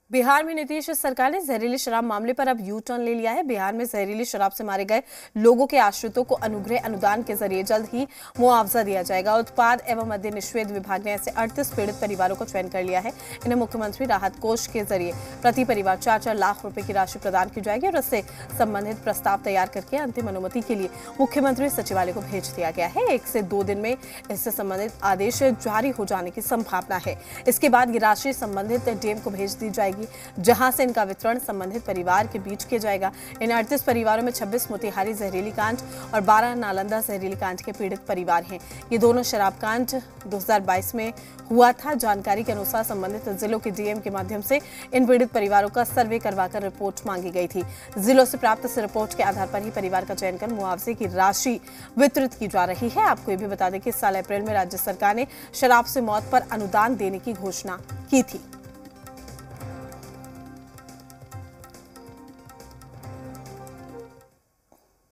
बिहार में नीतीश सरकार ने जहरीली शराब मामले पर अब यू टर्न ले लिया है। बिहार में जहरीली शराब से मारे गए लोगों के आश्रितों को अनुग्रह अनुदान के जरिए जल्द ही मुआवजा दिया जाएगा। उत्पाद एवं मद्य निषेध विभाग ने ऐसे 38 पीड़ित परिवारों को चयन कर लिया है। इन्हें मुख्यमंत्री राहत कोष के जरिए प्रति परिवार 4-4 लाख रुपए की राशि प्रदान की जाएगी और इससे संबंधित प्रस्ताव तैयार करके अंतिम अनुमति के लिए मुख्यमंत्री सचिवालय को भेज दिया गया है। 1 से 2 दिन में इससे संबंधित आदेश जारी हो जाने की संभावना है। इसके बाद ये राशि संबंधित डीएम को भेज दी जाएगी, जहां से इनका वितरण संबंधित परिवार के बीच किया जाएगा। इन 38 परिवारों में 26 मोतिहारी जहरीली कांड और 12 नालंदा जहरीली कांड के पीड़ित परिवार हैं। ये दोनों शराब कांड 2022 में हुआ था। जानकारी के अनुसार संबंधित जिलों के डीएम के माध्यम से इन पीड़ित परिवारों का सर्वे करवाकर रिपोर्ट मांगी गई थी। जिलों से प्राप्त इस रिपोर्ट के आधार पर ही परिवार का चयन कर मुआवजे की राशि वितरित की जा रही है। आपको ये भी बता दें कि इस साल अप्रैल में राज्य सरकार ने शराब से मौत पर अनुदान देने की घोषणा की थी।